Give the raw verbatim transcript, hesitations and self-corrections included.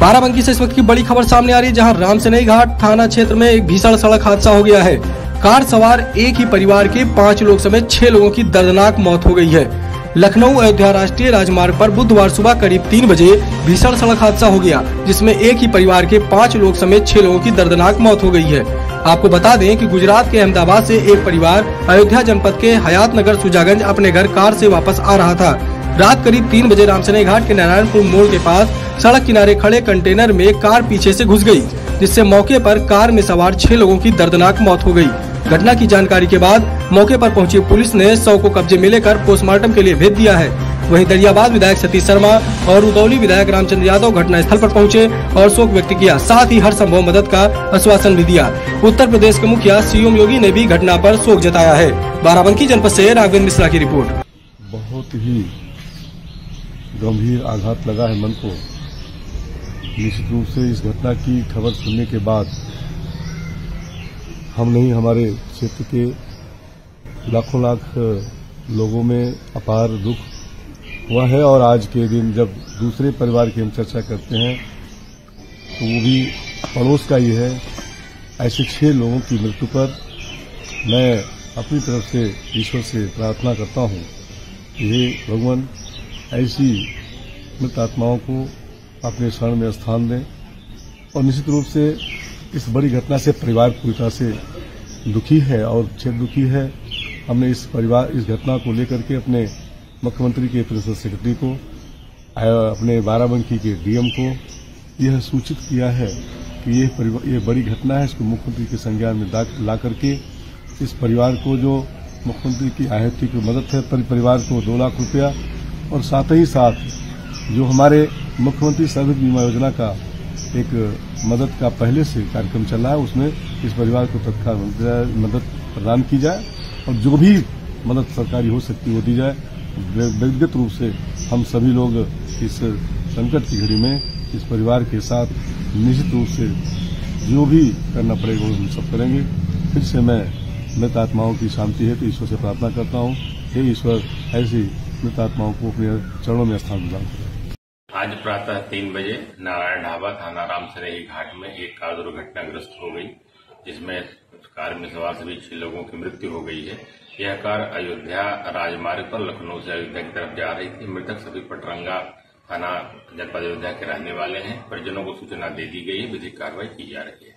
बाराबंकी से इस वक्त की बड़ी खबर सामने आ रही है, जहां रामसनेही घाट थाना क्षेत्र में एक भीषण सड़क हादसा हो गया है। कार सवार एक ही परिवार के पाँच लोग समेत छह लोगों की दर्दनाक मौत हो गई है। लखनऊ अयोध्या राष्ट्रीय राजमार्ग पर बुधवार सुबह करीब तीन बजे भीषण सड़क हादसा हो गया, जिसमें एक ही परिवार के पाँच लोग समेत छह लोगों की दर्दनाक मौत हो गई है। आपको बता दें कि गुजरात के अहमदाबाद से एक परिवार अयोध्या जनपद के हयात नगर सुजागंज अपने घर कार से वापस आ रहा था। रात करीब तीन बजे रामसनेही घाट के नारायणपुर मोड़ के पास सड़क किनारे खड़े कंटेनर में कार पीछे से घुस गई, जिससे मौके पर कार में सवार छह लोगों की दर्दनाक मौत हो गई। घटना की जानकारी के बाद मौके पर पहुंची पुलिस ने शव को कब्जे में लेकर पोस्टमार्टम के लिए भेज दिया है। वहीं दरियाबाद विधायक सतीश शर्मा और रुदौली विधायक रामचंद्र यादव घटनास्थल पर पहुंचे और शोक व्यक्त किया, साथ ही हर संभव मदद का आश्वासन भी दिया। उत्तर प्रदेश के मुखिया सीएम योगी ने भी घटना पर शोक जताया है। बाराबंकी जनपद से राघवेंद्र मिश्रा की रिपोर्ट। बहुत ही गंभीर आघात लगा है मन को। निश्चित रूप से इस घटना की खबर सुनने के बाद हम नहीं, हमारे क्षेत्र के लाखों लाख लोगों में अपार दुख हुआ है। और आज के दिन जब दूसरे परिवार की हम चर्चा करते हैं तो वो भी पड़ोस का ही है। ऐसे छह लोगों की मृत्यु पर मैं अपनी तरफ से ईश्वर से प्रार्थना करता हूं कि हे भगवान, ऐसी मृत आत्माओं को अपने शरण में स्थान दें। और निश्चित रूप से इस बड़ी घटना से परिवार पूरी तरह से दुखी है और क्षेत्र दुखी है। हमने इस परिवार इस घटना को लेकर के अपने मुख्यमंत्री के प्रिंसिपल सेक्रेटरी को, अपने बाराबंकी के डीएम को यह सूचित किया है कि ये ये बड़ी घटना है, इसको मुख्यमंत्री के संज्ञान में ला करके इस परिवार को जो मुख्यमंत्री की आर्थिक मदद है, परिवार को दो लाख रुपया और साथ ही साथ जो हमारे मुख्यमंत्री सर्विस बीमा योजना का एक मदद का पहले से कार्यक्रम चल रहा है, उसमें इस परिवार को तत्काल मदद प्रदान की जाए और जो भी मदद सरकारी हो सकती है वो दी जाए। व्यक्तिगत रूप से हम सभी लोग इस संकट की घड़ी में इस परिवार के साथ निश्चित रूप से जो भी करना पड़ेगा वो हम सब करेंगे। फिर से मैं मृत आत्माओं की शांति है तो ईश्वर से प्रार्थना करता हूँ, हे ईश्वर ऐसी मृत आत्माओं को अपने चरणों में स्थान प्रदान करें। आज प्रातः तीन बजे नारायण ढाबा थाना रामसनेही घाट में एक कार दुर्घटनाग्रस्त हो गई, जिसमें कार में सवार सभी छह लोगों की मृत्यु हो गई है। यह कार अयोध्या राजमार्ग पर लखनऊ से अयोध्या की तरफ जा रही थी। मृतक सभी पटरंगा थाना जनपद अयोध्या के रहने वाले हैं। परिजनों को सूचना दे दी गई है, विधिक कार्रवाई की जा रही है।